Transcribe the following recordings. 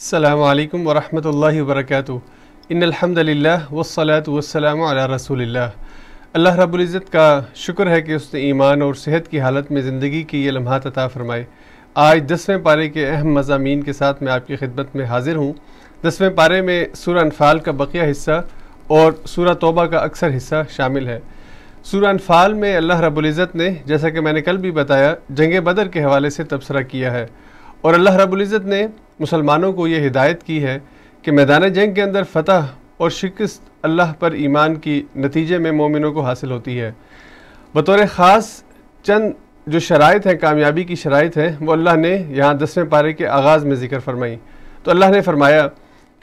السلام علیکم ورحمۃ اللہ وبرکاتہ۔ ان الحمدللہ والصلاة والسلام علی رسول اللہ۔ اللہ رب العزت کا شکر ہے کہ اس نے ایمان اور صحت کی حالت میں زندگی کی یہ لمحات عطا فرمائے۔ آج 10ویں پارے کے اہم مضامین کے ساتھ میں آپ کی خدمت میں حاضر ہوں۔ 10ویں پارے میں سورہ انفال کا بقیہ حصہ اور سورہ توبہ کا اکثر حصہ شامل ہے۔ سورہ انفال میں اللہ رب العزت نے، جیسا کہ میں نے کل بھی بتایا، جنگ بدر کے حوالے سے تبصرہ کیا ہے، اور اللہ رب العزت نے مسلمانوں کو یہ ہدایت کی ہے کہ میدان جنگ کے اندر فتح اور شکست اللہ پر ایمان کی نتیجے میں مومنوں کو حاصل ہوتی ہے۔ بطور خاص چند جو شرائط ہیں، کامیابی کی شرائط ہیں، وہ اللہ نے یہاں 10ویں پارے کے آغاز میں ذکر فرمائی۔ تو اللہ نے فرمایا کہ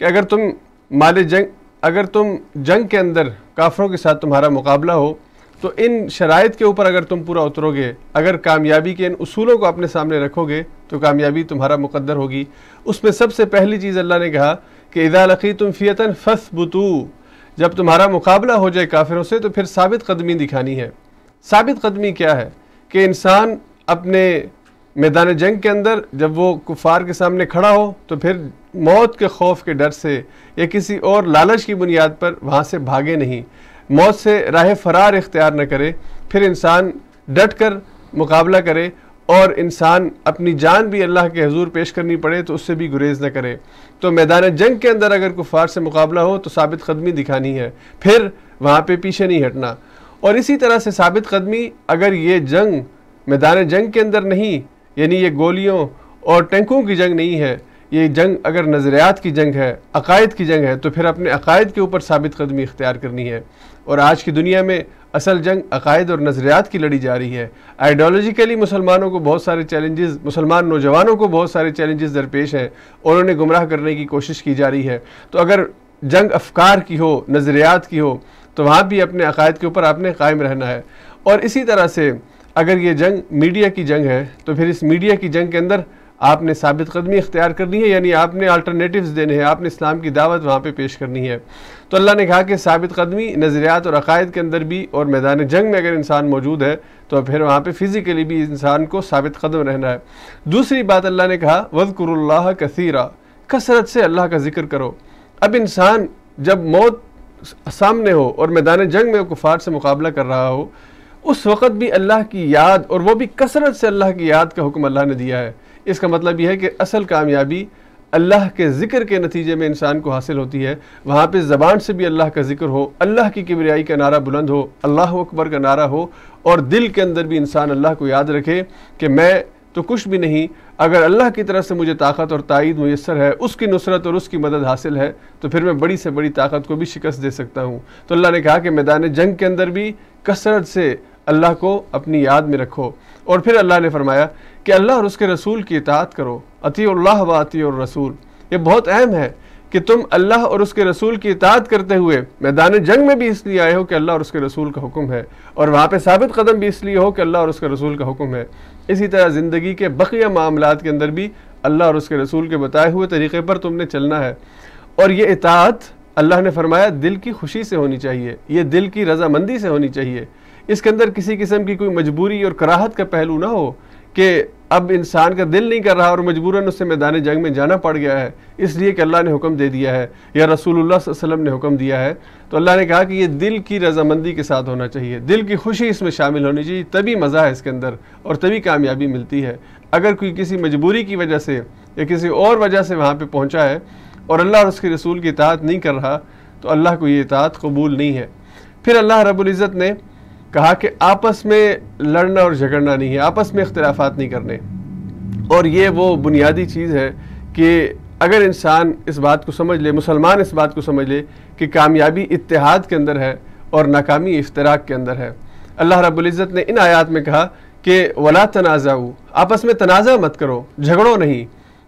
اگر تم جنگ کے اندر کافروں کے ساتھ تمہارا مقابلہ ہو تو ان شرائط کے اوپر اگر تم پورا اترو گے، اگر کامیابی کے ان اصولوں کو اپنے سامنے رکھو گے تو کامیابی تمہارا مقدر ہوگی۔ اس میں سب سے پہلی چیز اللہ نے کہا کہ اذا لقیتم فئۃ فاثبتوا، جب تمہارا مقابلہ ہو جائے کافروں سے تو پھر ثابت قدمی دکھانی ہے۔ ثابت قدمی کیا ہے؟ کہ انسان اپنے میدان جنگ کے اندر جب وہ کفار کے سامنے کھڑا ہو تو پھر موت کے خوف کے ڈر سے یا کسی اور لالچ کی بنیاد پر وہاں سے بھاگے نہیں، موت سے راہ فرار اختیار نہ کرے، پھر انسان ڈٹ کر مقابلہ کرے، اور انسان اپنی جان بھی اللہ کے حضور پیش کرنی پڑے تو اس سے بھی گریز نہ کرے۔ تو میدان جنگ کے اندر اگر کفار سے مقابلہ ہو تو ثابت قدمی دکھانی ہے، پھر وہاں پہ پیچھے نہیں ہٹنا۔ اور اسی طرح سے ثابت قدمی اگر یہ جنگ میدان جنگ کے اندر نہیں، یعنی یہ گولیوں اور ٹینکوں کی جنگ نہیں ہے، یہ جنگ اگر نظریات کی جنگ ہے، عقائد کی جنگ ہے، تو پھر اپنے عقائد کے اوپر ثابت قدمی اختیار کرنی ہے۔ اور آج کی دنیا میں اصل جنگ عقائد اور نظریات کی لڑی جا رہی ہے۔ آئیڈیالوجیکلی مسلمانوں کو بہت سارے چیلنجز، مسلمان نوجوانوں کو بہت سارے چیلنجز درپیش ہیں اور انہیں گمراہ کرنے کی کوشش کی جا رہی ہے۔ تو اگر جنگ افکار کی ہو، نظریات کی ہو، تو وہاں بھی اپنے عقائد کے اوپر آپ نے قائم رہنا ہے۔ اور اسی طرح سے اگر یہ جنگ میڈیا کی جنگ ہے تو پھر اس میڈیا کی جنگ کے اندر آپ نے ثابت قدمی اختیار کرنی ہے، یعنی آپ نے الٹرنیٹیوز دینے ہیں، آپ نے اسلام کی دعوت وہاں پہ پیش کرنی ہے۔ تو اللہ نے کہا کہ ثابت قدمی نظریات اور عقائد کے اندر بھی اور میدان جنگ میں اگر انسان موجود ہے تو پھر وہاں پہ فزیکلی بھی انسان کو ثابت قدم رہنا ہے۔ دوسری بات اللہ نے کہا وَاذْكُرُوا اللَّهَ كَثِيرًا، کثرت سے اللہ کا ذکر کرو۔ اب انسان جب موت سامنے ہو اور میدان جنگ میں کفار سے مقابلہ کر رہا ہو، اس وقت بھی اللہ کی یاد، اور وہ بھی کثرت سے اللہ کی یاد کا حکم اللہ نے دیا ہے۔ اس کا مطلب یہ ہے کہ اصل کامیابی اللہ کے ذکر کے نتیجے میں انسان کو حاصل ہوتی ہے۔ وہاں پہ زبان سے بھی اللہ کا ذکر ہو، اللہ کی کبریائی کا نعرہ بلند ہو، اللہ اکبر کا نعرہ ہو، اور دل کے اندر بھی انسان اللہ کو یاد رکھے کہ میں تو کچھ بھی نہیں، اگر اللہ کی طرف سے مجھے طاقت اور تائید میسر ہے، اس کی نصرت اور اس کی مدد حاصل ہے، تو پھر میں بڑی سے بڑی طاقت کو بھی شکست دے سکتا ہوں۔ تو اللہ نے کہا کہ میدان جنگ کے اندر بھی کثرت سے اللہ کو اپنی یاد میں رکھو۔ اور پھر اللہ نے فرمایا کہ اللہ اور اس کے رسول کی اطاعت کرو، اطیعوا اللہ و اطیعوا الرسول۔ یہ بہت اہم ہے کہ تم اللہ اور اس کے رسول کی اطاعت کرتے ہوئے میدان جنگ میں بھی اس لیے آئے ہو کہ اللہ اور اس کے رسول کا حکم ہے، اور وہاں پہ ثابت قدم بھی اس لیے ہو کہ اللہ اور اس کے رسول کا حکم ہے۔ اسی طرح زندگی کے بقیہ معاملات کے اندر بھی اللہ اور اس کے رسول کے بتائے ہوئے طریقے پر تم نے چلنا ہے۔ اور یہ اطاعت اللہ نے فرمایا دل کی خوشی سے ہونی چاہیے، یہ دل کی رضامندی سے ہونی چاہیے۔ اس کے اندر کسی قسم کی کوئی مجبوری اور کراہت کا پہلو نہ ہو کہ اب انسان کا دل نہیں کر رہا اور مجبوراً اس سے میدان جنگ میں جانا پڑ گیا ہے اس لیے کہ اللہ نے حکم دے دیا ہے یا رسول اللہ صلی اللہ علیہ وسلم نے حکم دیا ہے۔ تو اللہ نے کہا کہ یہ دل کی رضامندی کے ساتھ ہونا چاہیے، دل کی خوشی اس میں شامل ہونی چاہیے، تبھی مزہ ہے اس کے اندر اور تبھی کامیابی ملتی ہے۔ اگر کوئی کسی مجبوری کی وجہ سے یا کسی اور وجہ سے وہاں پہ پہنچا ہے اور اللہ اور اس کے رسول کی اطاعت نہیں کر رہا تو اللہ کو یہ اطاعت قبول نہیں ہے۔ پھر اللہ رب العزت نے کہا کہ آپس میں لڑنا اور جھگڑنا نہیں ہے، آپس میں اختلافات نہیں کرنے۔ اور یہ وہ بنیادی چیز ہے کہ اگر انسان اس بات کو سمجھ لے، مسلمان اس بات کو سمجھ لے کہ کامیابی اتحاد کے اندر ہے اور ناکامی افتراق کے اندر ہے۔ اللہ رب العزت نے ان آیات میں کہا کہ وَلَا تَنَازَعُوا، آپس میں تنازع مت کرو، جھگڑو نہیں۔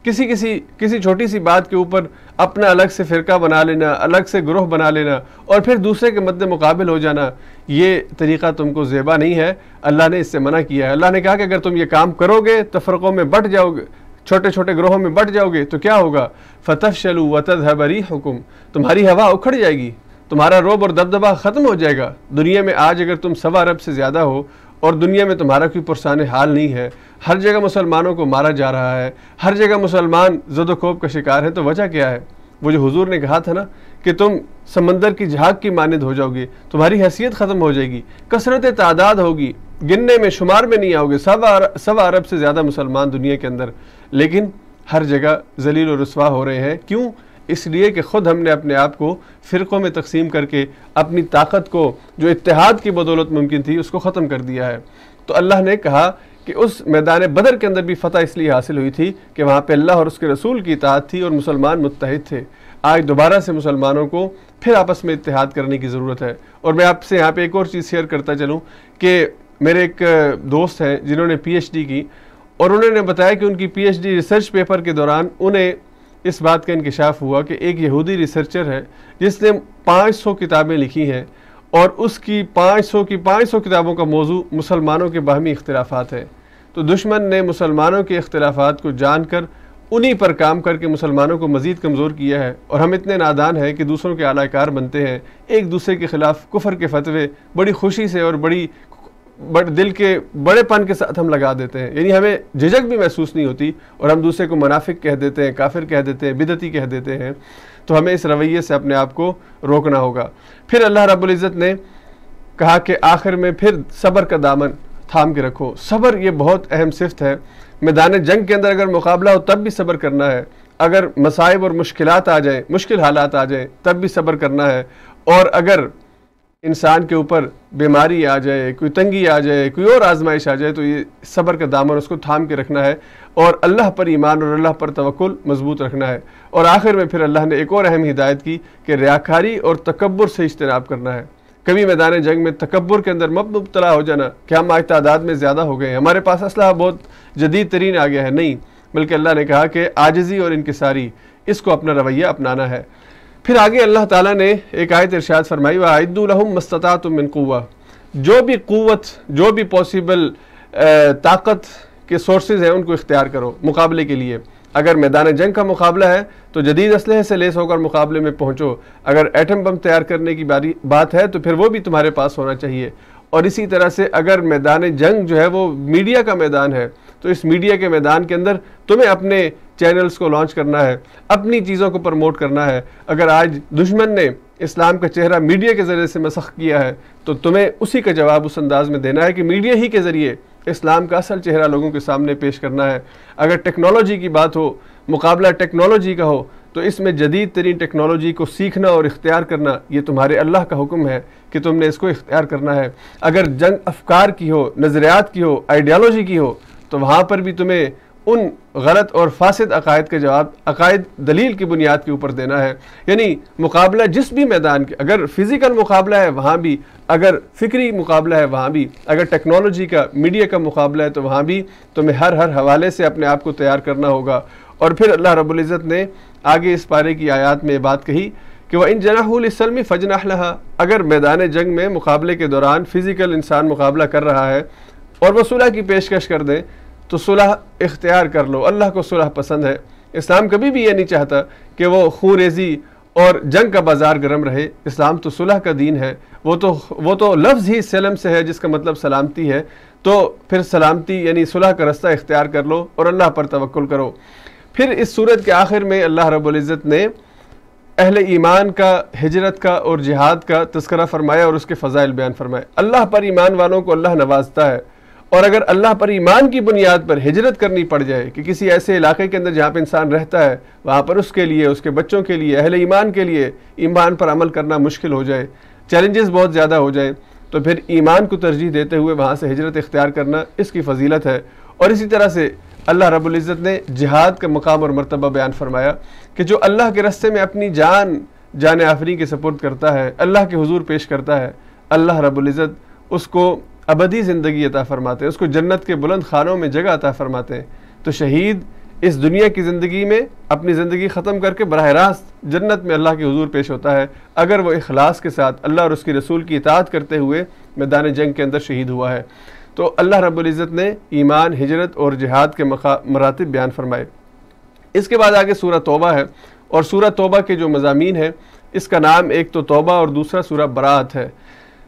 کسی چھوٹی سی بات کے اوپر اپنا الگ سے فرقہ بنا لینا، الگ سے گروہ بنا لینا اور پھر دوسرے کے مد مقابل ہو جانا، یہ طریقہ تم کو زیبا نہیں ہے۔ اللہ نے اس سے منع کیا ہے۔ اللہ نے کہا کہ اگر تم یہ کام کرو گے، تفرقوں میں بٹ جاؤ گے، چھوٹے چھوٹے گروہوں میں بٹ جاؤ گے تو کیا ہوگا؟ فَتَفْشَلُوا وَتَذْهَبَ رِيحُكُمْ، تمہاری ہوا اکھڑ جائے گی، تمہارا روب اور دبدبہ ختم ہو جائے گا۔ دنیا میں آج اگر تم 1.25 ارب سے زیادہ ہو اور دنیا میں تمہارا کوئی پرسان حال نہیں ہے، ہر جگہ مسلمانوں کو مارا جا رہا ہے، ہر جگہ مسلمان زد و کوب کا شکار ہے، تو وجہ کیا ہے؟ وہ جو حضور نے کہا تھا نا کہ تم سمندر کی جھاگ کی مانند ہو جاؤ گے، تمہاری حیثیت ختم ہو جائے گی، کثرت تعداد ہوگی، گننے میں شمار میں نہیں آؤ گے، 1.25 ارب سے زیادہ مسلمان دنیا کے اندر، لیکن ہر جگہ ذلیل و رسوا ہو رہے ہیں۔ کیوں؟ اس لیے کہ خود ہم نے اپنے آپ کو فرقوں میں تقسیم کر کے اپنی طاقت کو جو اتحاد کی بدولت ممکن تھی اس کو ختم کر دیا ہے۔ تو اللہ نے کہا کہ اس میدان بدر کے اندر بھی فتح اس لیے حاصل ہوئی تھی کہ وہاں پہ اللہ اور اس کے رسول کی اطاعت تھی اور مسلمان متحد تھے۔ آج دوبارہ سے مسلمانوں کو پھر آپس میں اتحاد کرنے کی ضرورت ہے۔ اور میں آپ سے یہاں پہ ایک اور چیز شیئر کرتا چلوں کہ میرے ایک دوست ہیں جنہوں نے پی ایچ ڈی کی، اور انہوں نے بتایا کہ ان کی P H D research paper کے دوران انہیں اس بات کا انکشاف ہوا کہ ایک یہودی ریسرچر ہے جس نے 500 کتابیں لکھی ہیں، اور اس کی 500 کتابوں کا موضوع مسلمانوں کے باہمی اختلافات ہیں۔ تو دشمن نے مسلمانوں کے اختلافات کو جان کر انہی پر کام کر کے مسلمانوں کو مزید کمزور کیا ہے، اور ہم اتنے نادان ہیں کہ دوسروں کے اعلی کار بنتے ہیں، ایک دوسرے کے خلاف کفر کے فتوے بڑی خوشی سے اور بڑی دل کے بڑے پن کے ساتھ ہم لگا دیتے ہیں، یعنی ہمیں جھجک بھی محسوس نہیں ہوتی، اور ہم دوسرے کو منافق کہہ دیتے ہیں، کافر کہہ دیتے ہیں، بدعتی کہہ دیتے ہیں۔ تو ہمیں اس رویے سے اپنے آپ کو روکنا ہوگا۔ پھر اللہ رب العزت نے کہا کہ آخر میں پھر صبر کا دامن تھام کے رکھو۔ صبر یہ بہت اہم صفت ہے۔ میدان جنگ کے اندر اگر مقابلہ ہو تب بھی صبر کرنا ہے، اگر مصائب اور مشکلات آ جائیں، مشکل حالات آ جائیں تب بھی صبر کرنا ہے، اور اگر انسان کے اوپر بیماری آ جائے، کوئی تنگی آ جائے، کوئی اور آزمائش آ جائے، تو یہ صبر کا دامن اس کو تھام کے رکھنا ہے، اور اللہ پر ایمان اور اللہ پر توکل مضبوط رکھنا ہے۔ اور آخر میں پھر اللہ نے ایک اور اہم ہدایت کی کہ ریاکاری اور تکبر سے اجتناب کرنا ہے۔ کبھی میدان جنگ میں تکبر کے اندر مبتلا ہو جانا کہ ہم آج تعداد میں زیادہ ہو گئے ہیں، ہمارے پاس اسلحہ بہت جدید ترین آ گیا ہے، نہیں، بلکہ اللہ نے کہا کہ عاجزی اور انکساری، اس کو اپنا رویہ اپنانا ہے۔ پھر آگے اللہ تعالیٰ نے ایک آیت ارشاد فرمائی، وَأَعِدُّوا لَهُم مَا اسْتَطَعْتُم مِّن قُوَّةٍ، جو بھی قوت، جو بھی پاسبل طاقت کے سورسز ہیں ان کو اختیار کرو مقابلے کے لیے۔ اگر میدان جنگ کا مقابلہ ہے تو جدید اسلحے سے لیس ہو کر مقابلے میں پہنچو، اگر ایٹم بم تیار کرنے کی بات ہے تو پھر وہ بھی تمہارے پاس ہونا چاہیے۔ اور اسی طرح سے اگر میدان جنگ جو ہے وہ میڈیا کا میدان ہے تو اس میڈیا کے میدان کے اندر تمہیں اپنے چینلز کو لانچ کرنا ہے، اپنی چیزوں کو پروموٹ کرنا ہے۔ اگر آج دشمن نے اسلام کا چہرہ میڈیا کے ذریعے سے مسخ کیا ہے تو تمہیں اسی کا جواب اس انداز میں دینا ہے کہ میڈیا ہی کے ذریعے اسلام کا اصل چہرہ لوگوں کے سامنے پیش کرنا ہے۔ اگر ٹیکنالوجی کی بات ہو، مقابلہ ٹیکنالوجی کا ہو، تو اس میں جدید ترین ٹیکنالوجی کو سیکھنا اور اختیار کرنا یہ تمہارے اللہ کا حکم ہے کہ تم نے اس کو اختیار کرنا ہے۔ اگر جنگ افکار کی ہو، نظریات کی ہو، آئیڈیالوجی کی ہو، تو وہاں پر بھی تمہیں ان غلط اور فاسد عقائد کا جواب عقائد دلیل کی بنیاد کے اوپر دینا ہے۔ یعنی مقابلہ جس بھی میدان کے، اگر فزیکل مقابلہ ہے وہاں بھی، اگر فکری مقابلہ ہے وہاں بھی، اگر ٹیکنالوجی کا، میڈیا کا مقابلہ ہے تو وہاں بھی تمہیں ہر حوالے سے اپنے آپ کو تیار کرنا ہوگا۔ اور پھر اللہ رب العزت نے آگے اس پارے کی آیات میں بات کہی کہ وَإِن جَنَحُوا لِلسَّلْمِ فَاجْنَحْ لَهَا، اگر میدان جنگ میں مقابلے کے دوران فزیکل انسان مقابلہ کر رہا ہے اور وہ صلح کی پیشکش کر دیں تو صلح اختیار کر لو۔ اللہ کو صلح پسند ہے۔ اسلام کبھی بھی یہ نہیں چاہتا کہ وہ خون ریزی اور جنگ کا بازار گرم رہے۔ اسلام تو صلح کا دین ہے، وہ تو لفظ ہی سلم سے ہے جس کا مطلب سلامتی ہے، تو پھر سلامتی یعنی صلح کا رستہ اختیار کر لو اور اللہ پر توکل کرو۔ پھر اس صورت کے آخر میں اللہ رب العزت نے اہل ایمان کا، ہجرت کا اور جہاد کا تذکرہ فرمایا اور اس کے فضائل بیان فرمائے۔ اللہ پر ایمان والوں کو اللہ نوازتا ہے، اور اگر اللہ پر ایمان کی بنیاد پر ہجرت کرنی پڑ جائے کہ کسی ایسے علاقے کے اندر جہاں پہ انسان رہتا ہے وہاں پر اس کے لیے، اس کے بچوں کے لیے، اہل ایمان کے لیے ایمان پر عمل کرنا مشکل ہو جائے، چیلنجز بہت زیادہ ہو جائیں، تو پھر ایمان کو ترجیح دیتے ہوئے وہاں سے ہجرت اختیار کرنا اس کی فضیلت ہے۔ اور اسی طرح سے اللہ رب العزت نے جہاد کا مقام اور مرتبہ بیان فرمایا کہ جو اللہ کے راستے میں اپنی جان آفرین کے سپرد کرتا ہے، اللہ کے حضور پیش کرتا ہے، اللہ رب العزت اس کو ابدی زندگی عطا فرماتے ہیں، اس کو جنت کے بلند خانوں میں جگہ عطا فرماتے ہیں۔ تو شہید اس دنیا کی زندگی میں اپنی زندگی ختم کر کے براہ راست جنت میں اللہ کے حضور پیش ہوتا ہے اگر وہ اخلاص کے ساتھ اللہ اور اس کی رسول کی اطاعت کرتے ہوئے میدان جنگ کے اندر شہید ہوا ہے۔ تو اللہ رب العزت نے ایمان، ہجرت اور جہاد کے مراتب بیان فرمائے۔ اس کے بعد آگے سورہ توبہ ہے، اور سورہ توبہ کے جو مضامین ہیں اس کا نام ایک تو توبہ اور دوسرا سورہ براءت ہے۔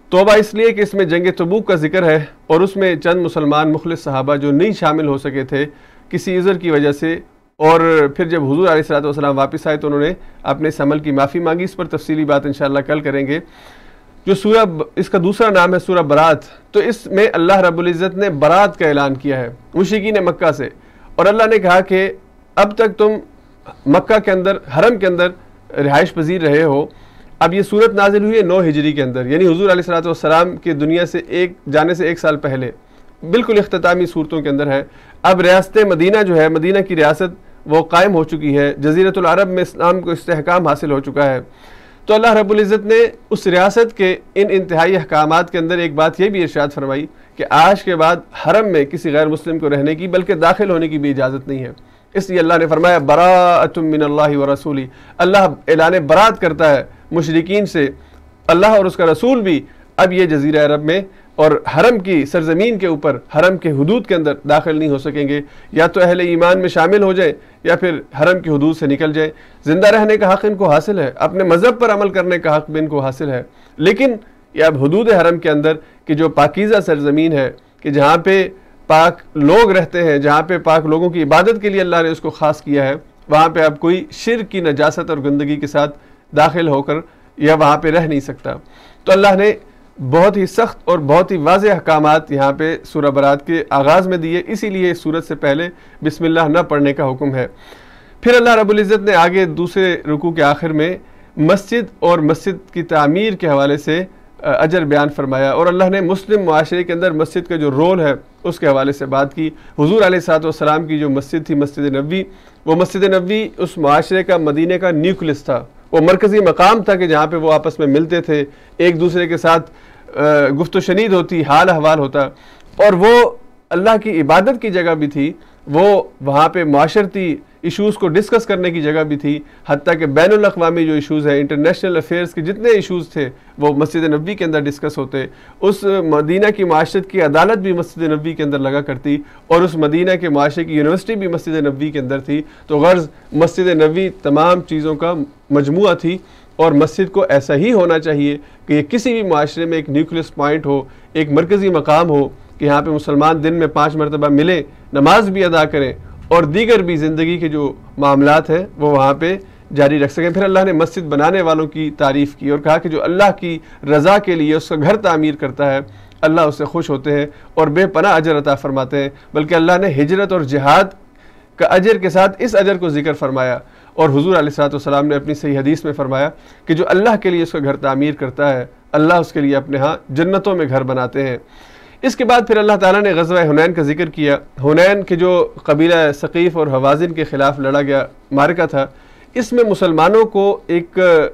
توبہ اس لیے کہ اس میں جنگ تبوک کا ذکر ہے اور اس میں چند مسلمان مخلص صحابہ جو نہیں شامل ہو سکے تھے کسی عذر کی وجہ سے، اور پھر جب حضور علیہ الصلوۃ والسلام واپس آئے تو انہوں نے اپنے اس عمل کی معافی مانگی۔ اس پر تفصیلی بات انشاءاللہ کل کریں گے۔ جو سورہ، اس کا دوسرا نام ہے سورہ برات، تو اس میں اللہ رب العزت نے برات کا اعلان کیا ہے مشرکین مکہ سے، اور اللہ نے کہا کہ اب تک تم مکہ کے اندر، حرم کے اندر رہائش پذیر رہے ہو۔ اب یہ صورت نازل ہوئی ہے 9 ہجری کے اندر، یعنی حضور علیہ الصلوۃ والسلام کے دنیا سے جانے سے 1 سال پہلے، بالکل اختتامی صورتوں کے اندر ہے۔ اب ریاست مدینہ جو ہے، مدینہ کی ریاست وہ قائم ہو چکی ہے، جزیرۃ العرب میں اسلام کو استحکام حاصل ہو چکا ہے۔ تو اللہ رب العزت نے اس ریاست کے ان انتہائی احکامات کے اندر ایک بات یہ بھی ارشاد فرمائی کہ آج کے بعد حرم میں کسی غیر مسلم کو رہنے کی بلکہ داخل ہونے کی بھی اجازت نہیں ہے۔ اس لیے اللہ نے فرمایا براءۃ من اللہ ورسولہ، اللہ اعلان برات کرتا ہے مشرکین سے، اللہ اور اس کا رسول بھی اب یہ جزیرہ عرب میں اور حرم کی سرزمین کے اوپر، حرم کے حدود کے اندر داخل نہیں ہو سکیں گے، یا تو اہل ایمان میں شامل ہو جائیں یا پھر حرم کی حدود سے نکل جائیں۔ زندہ رہنے کا حق ان کو حاصل ہے، اپنے مذہب پر عمل کرنے کا حق بھی ان کو حاصل ہے، لیکن یہ اب حدود حرم کے اندر کہ جو پاکیزہ سرزمین ہے، کہ جہاں پہ پاک لوگ رہتے ہیں، جہاں پہ پاک لوگوں کی عبادت کے لیے اللہ نے اس کو خاص کیا ہے، وہاں پہ اب کوئی شرک کی نجاست اور گندگی کے ساتھ داخل ہو کر یا وہاں پہ رہ نہیں سکتا۔ تو اللہ نے بہت ہی سخت اور بہت ہی واضح احکامات یہاں پہ سورہ برات کے آغاز میں دیے، اسی لیے اس سورت سے پہلے بسم اللہ نہ پڑھنے کا حکم ہے۔ پھر اللہ رب العزت نے آگے دوسرے رکوع کے آخر میں مسجد اور مسجد کی تعمیر کے حوالے سے اجر بیان فرمایا، اور اللہ نے مسلم معاشرے کے اندر مسجد کا جو رول ہے اس کے حوالے سے بات کی۔ حضور علیہ الصلوۃ والسلام کی جو مسجد تھی، مسجد نبوی، وہ مسجد نبوی اس معاشرے کا، مدینے کا نیوکلس تھا، وہ مرکزی مقام تھا کہ جہاں پہ وہ آپس میں ملتے تھے، ایک دوسرے کے ساتھ گفت و شنید ہوتی، حال احوال ہوتا، اور وہ اللہ کی عبادت کی جگہ بھی تھی، وہ وہاں پہ معاشرتی ایشوز کو ڈسکس کرنے کی جگہ بھی تھی، حتیٰ کہ بین الاقوامی جو ایشوز ہیں، انٹرنیشنل افیئرز کے جتنے ایشوز تھے وہ مسجد نبوی کے اندر ڈسکس ہوتے۔ اس مدینہ کی معاشرت کی عدالت بھی مسجد نبوی کے اندر لگا کرتی، اور اس مدینہ کے معاشرے کی یونیورسٹی بھی مسجد نبوی کے اندر تھی۔ تو غرض مسجد نبوی تمام چیزوں کا مجموعہ تھی، اور مسجد کو ایسا ہی ہونا چاہیے کہ یہ کسی بھی معاشرے میں ایک نیوکلس پوائنٹ ہو، ایک مرکزی مقام ہو کہ یہاں پہ مسلمان دن میں 5 مرتبہ ملیں، نماز بھی ادا کریں، اور دیگر بھی زندگی کے جو معاملات ہیں وہ وہاں پہ جاری رکھ سکیں۔ پھر اللہ نے مسجد بنانے والوں کی تعریف کی اور کہا کہ جو اللہ کی رضا کے لیے اس کا گھر تعمیر کرتا ہے، اللہ اس سے خوش ہوتے ہیں اور بے پناہ اجر عطا فرماتے ہیں۔ بلکہ اللہ نے ہجرت اور جہاد کا اجر کے ساتھ اس اجر کو ذکر فرمایا، اور حضور علیہ الصلوۃ والسلام نے اپنی صحیح حدیث میں فرمایا کہ جو اللہ کے لیے اس کا گھر تعمیر کرتا ہے، اللہ اس کے لیے اپنے ہاں جنتوں میں گھر بناتے ہیں۔ اس کے بعد پھر اللہ تعالیٰ نے غزوہ حنین کا ذکر کیا۔ حنین کے جو قبیلہ ثقیف اور حوازن کے خلاف لڑا گیا معرکہ تھا، اس میں مسلمانوں کو ایک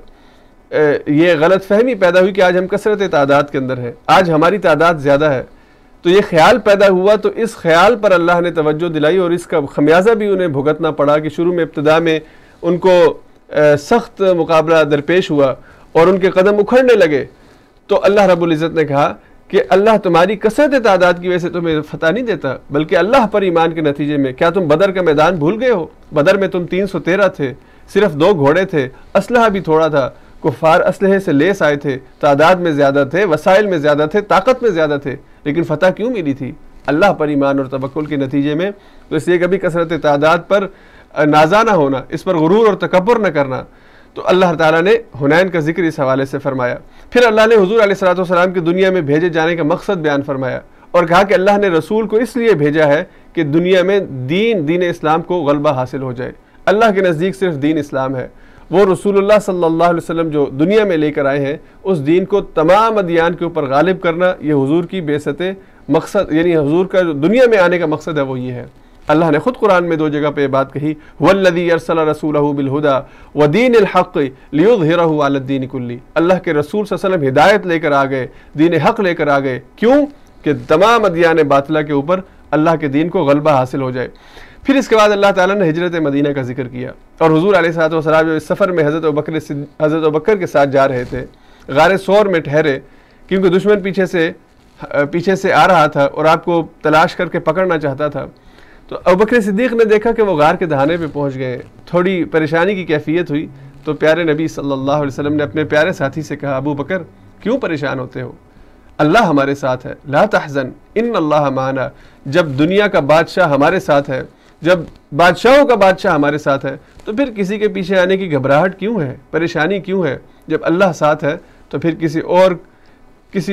یہ غلط فہمی پیدا ہوئی کہ آج ہم کثرت تعداد کے اندر ہیں، آج ہماری تعداد زیادہ ہے۔ تو یہ خیال پیدا ہوا، تو اس خیال پر اللہ نے توجہ دلائی، اور اس کا خمیازہ بھی انہیں بھگتنا پڑا کہ شروع میں ابتدا میں ان کو سخت مقابلہ درپیش ہوا اور ان کے قدم اکھڑنے لگے۔ تو اللہ رب العزت نے کہا کہ اللہ تمہاری کثرت تعداد کی وجہ سے تمہیں فتح نہیں دیتا، بلکہ اللہ پر ایمان کے نتیجے میں۔ کیا تم بدر کا میدان بھول گئے ہو؟ بدر میں تم 313 تھے، صرف 2 گھوڑے تھے، اسلحہ بھی تھوڑا تھا، کفار اسلحے سے لیس آئے تھے، تعداد میں زیادہ تھے، وسائل میں زیادہ تھے، طاقت میں زیادہ تھے، لیکن فتح کیوں ملی تھی؟ اللہ پر ایمان اور توکل کے نتیجے میں۔ تو اس لیے کبھی کثرت تعداد پر نازا نہ ہونا، اس پر غرور اور تکبر نہ کرنا۔ تو اللہ تعالیٰ نے حنین کا ذکر اس حوالے سے فرمایا۔ پھر اللہ نے حضور علیہ الصلوۃ والسلام کی دنیا میں بھیجے جانے کا مقصد بیان فرمایا، اور کہا کہ اللہ نے رسول کو اس لیے بھیجا ہے کہ دنیا میں دین اسلام کو غلبہ حاصل ہو جائے۔ اللہ کے نزدیک صرف دین اسلام ہے، وہ رسول اللہ صلی اللہ علیہ وسلم جو دنیا میں لے کر آئے ہیں، اس دین کو تمام ادیان کے اوپر غالب کرنا، یہ حضور کی بعثت مقصد، یعنی حضور کا جو دنیا میں آنے کا مقصد ہے وہ یہ ہے۔ اللہ نے خود قرآن میں 2 جگہ پہ یہ بات کہی، وَالَّذِي أَرْسَلَ رَسُولَهُ بِالْهُدَى وَدِينِ الْحَقِّ لِيُظْهِرَهُ عَلَى الدِّينِ كُلِّهِ۔ اللہ کے رسول صلی اللہ علیہ وسلم ہدایت لے کر آ گئے، دین حق لے کر آ گئے، کیوں؟ کہ تمام ادیان باطلہ کے اوپر اللہ کے دین کو غلبہ حاصل ہو جائے۔ پھر اس کے بعد اللہ تعالیٰ نے ہجرت مدینہ کا ذکر کیا، اور حضور علیہ الصلوۃ والسلام جو اس سفر میں حضرت ابوبکر کے ساتھ جا رہے تھے، غار ثور میں ٹھہرے، کیونکہ دشمن پیچھے سے آ رہا تھا اور آپ کو تلاش کر کے پکڑنا چاہتا تھا۔ تو ابوبکر صدیق نے دیکھا کہ وہ غار کے دہانے پہ پہنچ گئے، تھوڑی پریشانی کی کیفیت ہوئی، تو پیارے نبی صلی اللہ علیہ وسلم نے اپنے پیارے ساتھی سے کہا، ابو بکر کیوں پریشان ہوتے ہو؟ اللہ ہمارے ساتھ ہے، لا تحزن ان اللہ معنا، جب دنیا کا بادشاہ ہمارے ساتھ ہے، جب بادشاہوں کا بادشاہ ہمارے ساتھ ہے، تو پھر کسی کے پیچھے آنے کی گھبراہٹ کیوں ہے، پریشانی کیوں ہے؟ جب اللہ ساتھ ہے تو پھر کسی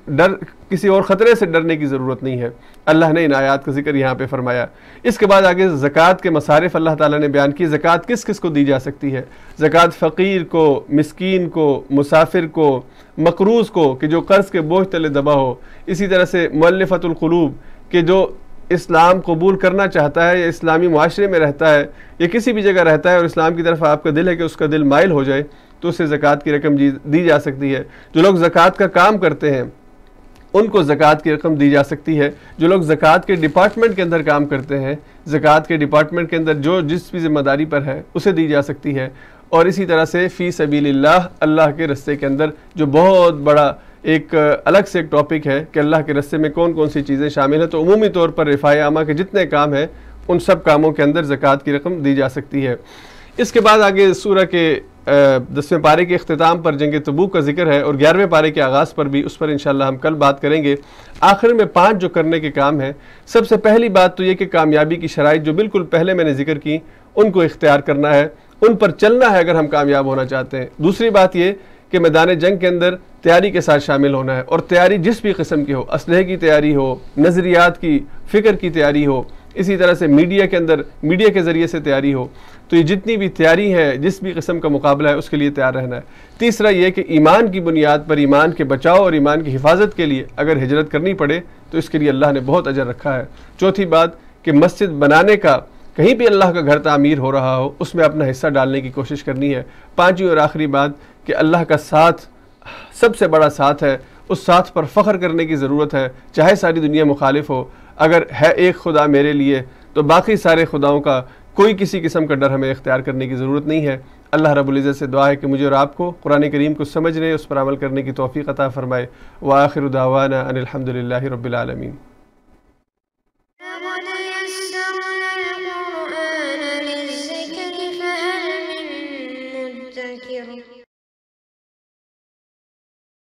اور خطرے سے ڈرنے کی ضرورت نہیں ہے۔ اللہ نے ان آیات کا ذکر یہاں پہ فرمایا۔ اس کے بعد آگے زکوٰۃ کے مصارف اللہ تعالیٰ نے بیان کی۔ زکوٰۃ کس کس کو دی جا سکتی ہے؟ زکوٰۃ فقیر کو، مسکین کو، مسافر کو، مقروض کو کہ جو قرض کے بوجھ تلے دبا ہو، اسی طرح سے مؤلفۃ القلوب کہ جو اسلام قبول کرنا چاہتا ہے یا اسلامی معاشرے میں رہتا ہے یا کسی بھی جگہ رہتا ہے اور اسلام کی طرف آپ کا دل ہے کہ اس کا دل مائل ہو جائے تو اسے زکوٰۃ کی رقم دی جا سکتی ہے۔ جو لوگ زکوٰۃ کا کام کرتے ہیں ان کو زکوٰۃ کی رقم دی جا سکتی ہے۔ جو لوگ زکوٰۃ کے ڈپارٹمنٹ کے اندر کام کرتے ہیں، زکوٰۃ کے ڈپارٹمنٹ کے اندر جو جس بھی ذمہ داری پر ہے اسے دی جا سکتی ہے۔ اور اسی طرح سے فی سبیل اللہ، اللہ کے رستے کے اندر، جو بہت بڑا ایک الگ سے ایک ٹاپک ہے کہ اللہ کے رستے میں کون کون سی چیزیں شامل ہیں، تو عمومی طور پر رفاع عامہ کے جتنے کام ہیں ان سب کاموں کے اندر زکوٰۃ کی رقم دی جا سکتی ہے۔ اس کے بعد آگے سورہ کے 10ویں پارے کے اختتام پر جنگ تبوک کا ذکر ہے اور 11ویں پارے کے آغاز پر بھی، اس پر انشاءاللہ ہم کل بات کریں گے۔ آخر میں 5 جو کرنے کے کام ہیں، سب سے پہلی بات تو یہ کہ کامیابی کی شرائط جو بالکل پہلے میں نے ذکر کی ان کو اختیار کرنا ہے، ان پر چلنا ہے اگر ہم کامیاب ہونا چاہتے ہیں۔ دوسری بات یہ کہ میدان جنگ کے اندر تیاری کے ساتھ شامل ہونا ہے، اور تیاری جس بھی قسم کی ہو، اسلحے کی تیاری ہو، نظریات کی، فکر کی تیاری ہو، اسی طرح سے میڈیا کے اندر میڈیا کے ذریعے سے تیاری ہو، تو یہ جتنی بھی تیاری ہے، جس بھی قسم کا مقابلہ ہے، اس کے لیے تیار رہنا ہے۔ تیسرا یہ کہ ایمان کی بنیاد پر ایمان کے بچاؤ اور ایمان کی حفاظت کے لیے اگر ہجرت کرنی پڑے تو اس کے لیے اللہ نے بہت اجر رکھا ہے۔ چوتھی بات کہ مسجد بنانے کا، کہیں بھی اللہ کا گھر تعمیر ہو رہا ہو اس میں اپنا حصہ ڈالنے کی کوشش کرنی ہے۔ پانچویں اور آخری بات کہ اللہ کا ساتھ سب سے بڑا ساتھ ہے، اس ساتھ پر فخر کرنے کی ضرورت ہے، چاہے ساری دنیا مخالف ہو۔ اگر ہے ایک خدا میرے لیے تو باقی سارے خداؤں کا کوئی کسی قسم کا ڈر ہمیں اختیار کرنے کی ضرورت نہیں ہے۔ اللہ رب العزت سے دعا ہے کہ مجھے اور آپ کو قرآن کریم کو سمجھنے، اس پر عمل کرنے کی توفیق عطا فرمائے۔ وآخر دعوانا ان الحمد للہ رب العالمین۔